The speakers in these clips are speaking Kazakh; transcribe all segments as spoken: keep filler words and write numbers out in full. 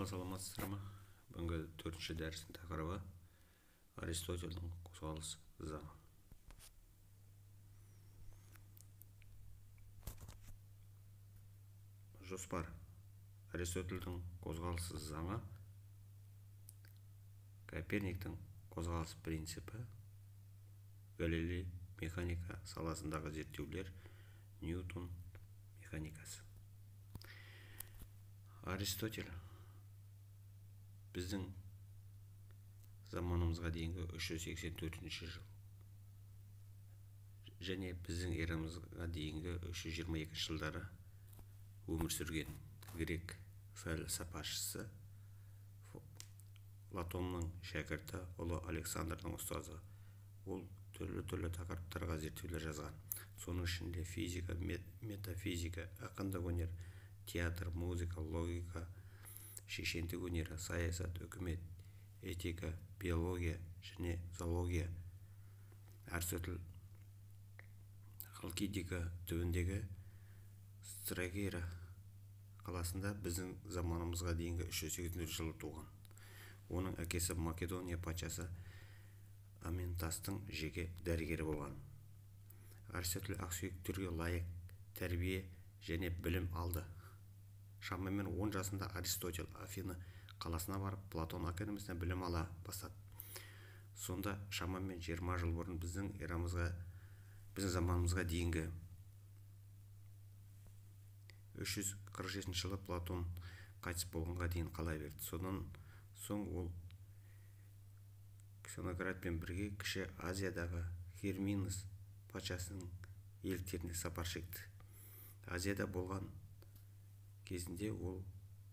Бала саламатсыздар ма? Бүгінгі төртінші дәрістің тақырыбы Аристотельдің қозғалыс заңы. Жоспар. Аристотельдің қозғалыс заңы, Коперниктің қозғалыс принципі, Галилей механика саласындағы зерттеулер, Ньютон механикасы. Аристотель біздің заманымызға дейінгі үш жүз сексен төртінші жыл және біздің эрамызға дейінгі үш жүз жиырма екінші жылдары өмір сүрген грек фәлсапашысы, Платонның шәкірті, ұлы Александрдың ұстазы. Ол түрлі-түрлі тақырыптарға зерттеулер жазған. Соның ішінде физика, метафизика, ақындық өнер, театр, музыка, логика, шешендік өнері, саясат, үкімет, этика, биология және зоология. Аристотель Халкидика түбіндегі Страгейра қаласында біздің заманымызға дейінгі үш жүз сексенінші жылы туған. Оның әкесі Македония патшасы Аментастың жеке дәрігері болған. Аристотель ақсүйектерге лайық тәрбие және білім алды. Шамамен он жасында Аристотель Афины қаласына барып, Платон академиясынан білім ала бастады. Сонда шамамен жиырма жыл бұрын біздің эрамызға, біздің заманымызға дейінгі үш жүз қырық жетінші жылы Платон қайтыс болғанға дейін қала берді. Содан соң ол Ксенократпен бірге кіші Азиядағы Херминус патшасының еліктеріне сапар шекті. Азияда болған кезінде ол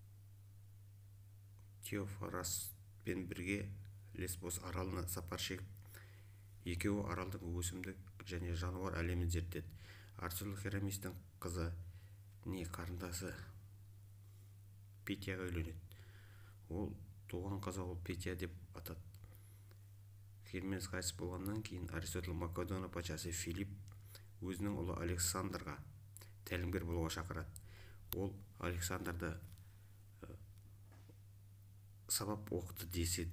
Теофраспен бірге Лесбос аралына сапар шегіп, екеуі аралдың өсімдік және жануар әлемін зерттеді. Аристотель Херамистің қызы не қарындасы Петяға үйленеді. Ол туған қызы ол Петя деп атады. Херминус қайтыс болғаннан кейін Аристотель Македония патшасы Филипп өзінің ұлы Александрға тәлімгер болуға шақырады. Ол Александрды сабап оқыды деседі.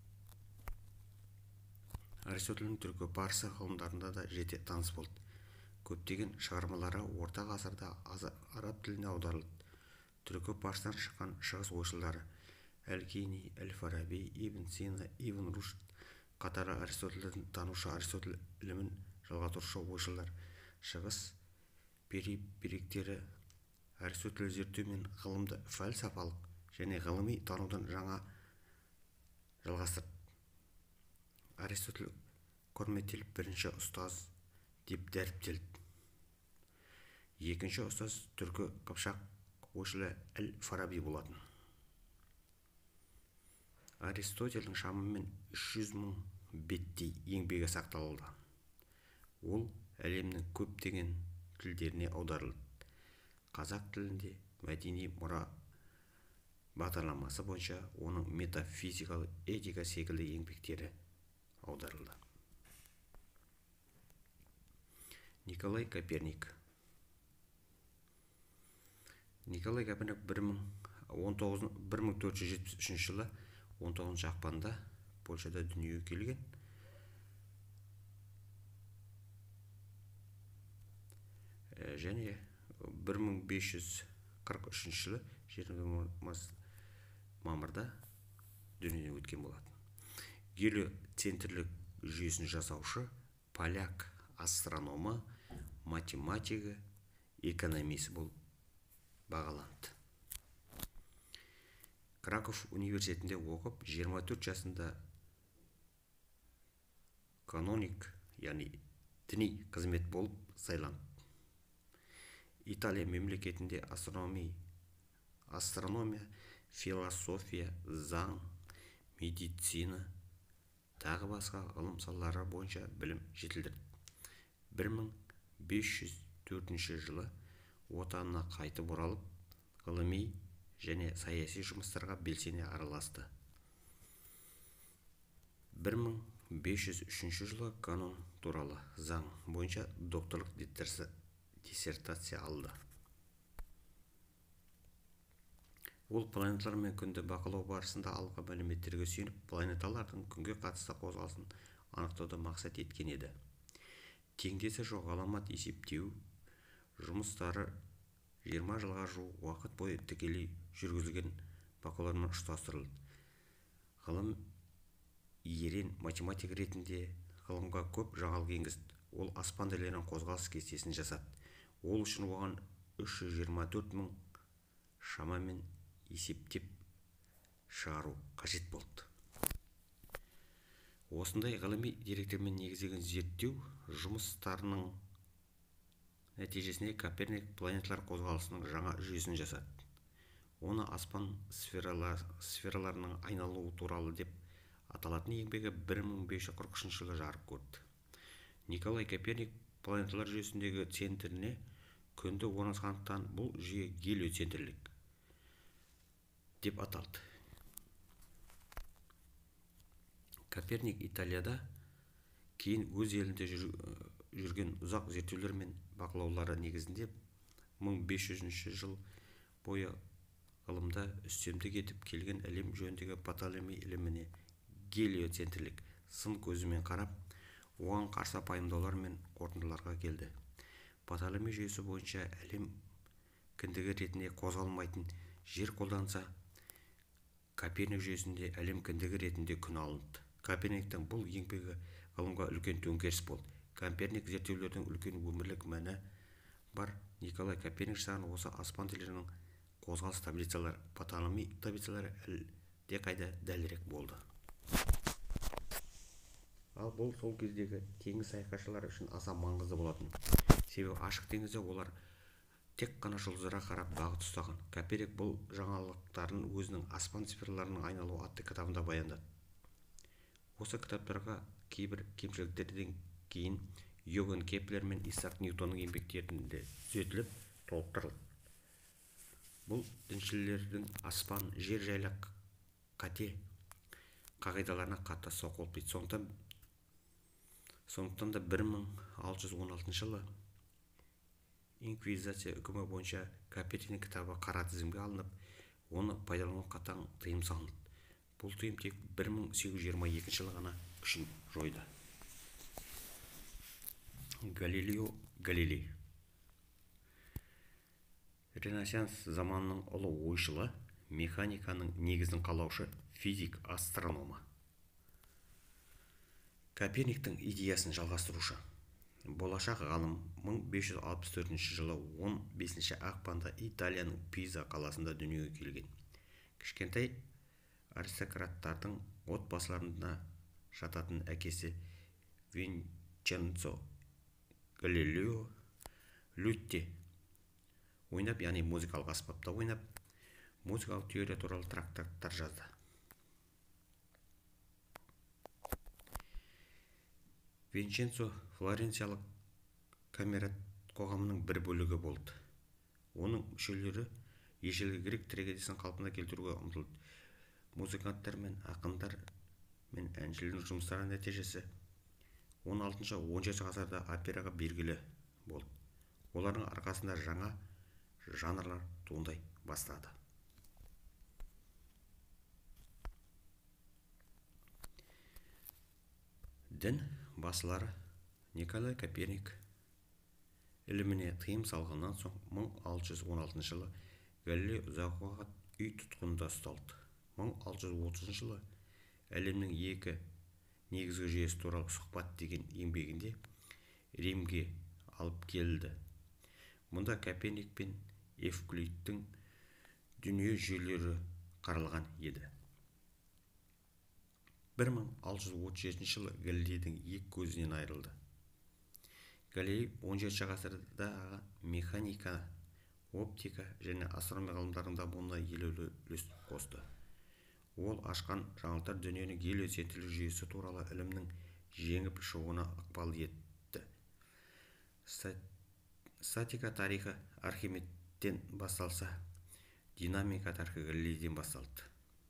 Аристотельдің түркі парсы ғылымдарында да жете таныс болды. Көптеген шығармалары орта ғасырда араб тіліне аударылды. Түркі парсынан шыққан шығыс ойшылдары Әл-Кини, Әл-Фараби, Ибн Сина, Ибн Рушд қатары Аристотельдің танушы, Аристотель ілімін жалғастырушы ойшылдар. Шығыс периктері Аристотель зерттеу мен ғылымды фәлсапалық және ғылыми танудан жаңа жалғастырды. Аристотель құрметтеліп бірінші ұстаз деп дәріптелді. Екінші ұстаз түркі қыпшақ ойшылы Әл-Фараби болатын. Аристотельдің шамамен үш жүз мың беттей еңбегі сақталды. Ол әлемнің көптеген тілдеріне аударылды. Қазақ тілінде мәдени мұра бағдарламасы бойынша оның метафизикалық этика секілді еңбектері аударылды. Николай Коперник. Николай Коперник бір мың төрт жүз жетпіс үшінші жылы он тоғызыншы ақпанда Польшада дүниеге келген. Және бір мың бес жүз қырық үшінші жылы жиырма мамырда дүниеден өткен болатын. Гелиоцентрлік жүйесін жасаушы, поляк астрономы, математигі, экономист болып бағаланды. Краков университетінде оқып, жиырма төрт жасында каноник, яғни діни қызмет болып сайланды. Италия мемлекетінде астрономия, астрономия, философия, заң, медицина, тағы басқа ғылым салалары бойынша білім жетілдірді. бір мың бес жүз төртінші жылы отанына қайтып оралып, ғылыми және саяси жұмыстарға белсене араласты. бір мың бес жүз үшінші жылы канон туралы заң бойынша докторлық диссертация алды. Ол планеталар мен күнді бақылау барысында алынған мәліметтерге сүйеніп, планеталардың күнге қатысты қозғалысын анықтауды мақсат еткен еді. Теңдесі жоқ ғаламат есептеу жұмыстары жиырма жылға жуық уақыт бойы тікелей жүргізілген бақылаумен ұштастырылды. Ғылым ерен математик ретінде ғылымға көп жаңалық енгізді. Ол аспан денелерінің қозғалыс кестесін жасады. Ол үшін оған үш жүз жиырма төрт мың шамамен есептеп шығару қажет болды. Осындай ғылыми деректермен негізделген зерттеу жұмыстарының нәтижесінде Коперник планеталар қозғалысының жаңа жүйесін жасады. Оны аспан сфераларының айналуы туралы деп аталатын еңбегі бір мың бес жүз қырық үшінші жылы жарық көрді. Николай Коперник планеталар жүйесіндегі центріне күнді орналасқандықтан бұл жүйе гелиоцентрлік деп аталды. Коперник Италияда, кейін өз елінде жүрген ұзақ зерттеулер мен бақылаулары негізінде мың бес жүзінші жыл бойы ғылымда үстемдік етіп келген әлем жөніндегі Птолемей іліміне гелиоцентрлік сын көзімен қарап, оған қарсы пайымдаулар мен қорытындыларға келді. Птолемей жүйесі бойынша әлем кіндігі ретінде қозғалмайтын жер қолданса, Коперник жүйесінде әлем кіндігі ретінде күн алынды. Коперниктің бұл еңбегі ғылымға үлкен төңкеріс болды. Коперник зерттеулердің үлкен өмірлік мәні бар. Николай Коперник жасаған осы аспан денелерінің қозғалыс таблицалары, Птолемей таблицалары әлде қайда дәлірек болды. Ал бұл сол кездегі теңіз саяхатшылары үшін аса маңызды болатын. Себебі ашық теңізде олар тек қана жұлдыздарға қарап бағыт ұстаған. Коперник бұл жаңалықтарын өзінің аспан сфераларының айналуы атты кітабында баяндады. Осы кітаптарға кейбір кемшіліктерден кейін Йоганн Кеплер мен Исаак Ньютонның еңбектерінде түзетіліп, толықтырылды. Бұл діншілердің аспан, жер жайлы қате қағидаларына қатты соққы болды. Сондықтан сондықтан да бір мың алты жүз он алтыншы жылы инквизиция үкімі бойынша Коперник кітабы қара тізімге алынып, оны пайдалануға қатаң тыйым салынды. Бұл тыйым тек бір мың сегіз жүз жиырма екінші жылы ғана күшін жойды. Галилео Галилей Ренессанс заманының ұлы ойшылы, механиканың негізін қалаушы, физик, астрономы. Коперниктің идеясын жалғастырушы. Болашақ ғалым мың бес жүз алпыс төртінші жылы он бесінші ақпанда Италияның Пиза қаласында дүниеге келген. Кішкентай аристократтардың отбасыларына жататын әкесі Винченцо Галилео лютте ойнап, яғни музыкалық аспапта ойнап, музыкалық теория туралы трактаттар жазды. Винченцо флоренциялық камерат қоғамының бір бөлігі болды. Оның мүшелері ежелгі грек трагедиясын қалпына келтіруге ұмтылды. Музыканттар мен ақындар мен әншілердің жұмыстары нәтижесі он алтыншы он жетінші ғасырда операға белгілі болды. Олардың арқасында жаңа жанрлар туындай бастады. Дін басылары Николай Коперник іліміне тыйым салғаннан соң мың алты жүз он алтыншы жылы Галилей ұзақ уақыт үй тұтқынында ұсталды. мың алты жүз отызыншы жылы әлемнің екі негізгі жүйесі туралы сұхбат деген еңбегінде Римге алып келді. Мұнда Коперник пен Евклидтің дүние жүйелері қаралған еді. бір мың алты жүз отыз жетінші жылы Галилейдің екі көзінен айырылды. Галилей он жетінші ғасырдағы механика, оптика және астрономия ғылымдарының дамуына елеулі үлес қосты. Ол ашқан жаңалықтар дүниенің гелиоцентрлік жүйесі туралы ілімнің жеңіп шығуына ықпал етті. Статика тарихы Архимедтен басталса, динамика тарихы Галилейден басталды.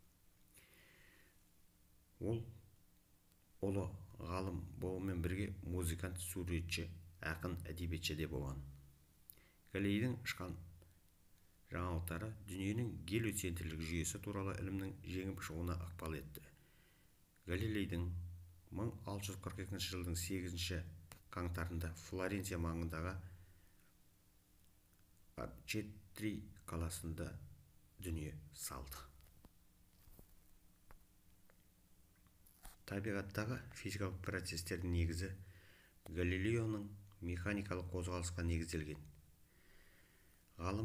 Ол ұлы ғалым болумен бірге музыкант, суретші, ақын, әдебиетші де болған. Галилейдің шыққан жаңалықтары дүниенің гелиоцентрлік жүйесі туралы ілімнің жеңіп шығуына ықпал етті. Галилейдің мың алты жүз қырық екінші жылдың сегізінші қаңтарында Флоренция маңындағы Арчетри қаласында дүние салды. Табиғаттағы физикалық процестердің негізі Галилеоның механикалық қозғалысқа негізделген. Ғалым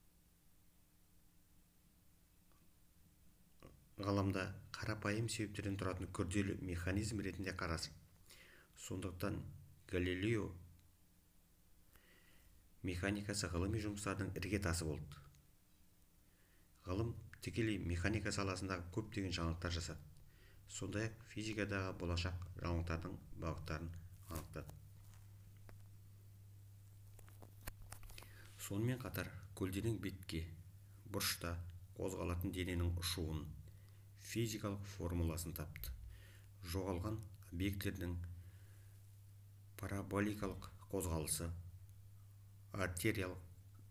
ғаламда қарапайым себептерден тұратын күрделі механизм ретінде қарасы. Сондықтан Галилео механикасы ғылыми жұмыстардың іргетасы болды. Ғылым тікелей механика саласындағы көптеген жаңалықтар жасады. Сондай-ақ физикадағы болашақ жаңалықтардың бағыттарын анықтады. Сонымен қатар көлденең бетке, бұрышта қозғалатын дененің ұшуын физикалық формуласын тапты. Жоғалған объекттердің параболикалық қозғалысы, артериялық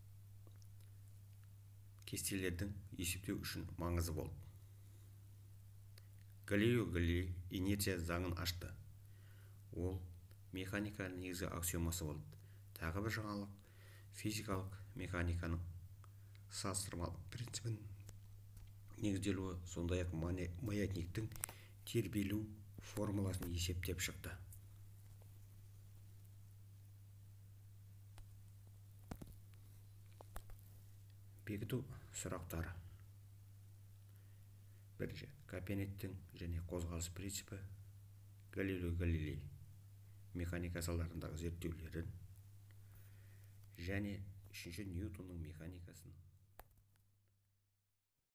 кестелердің есептеу үшін маңызы болды. Галилео Галилей инерция заңын ашты. Ол механиканың негізгі аксиомасы болды. Тағы бір жаңалық физикалық механиканың салыстырмалық принципін негізделуі, сондай-ақ маятниктің тербелу формуласын есептеп шықты. Бекіту сұрақтары. Бірінші, Копенхагтің және қозғалыс принципі, Галилео Галилей механика салаларындағы зерттеулерін, және үшінші Ньютонның механикасын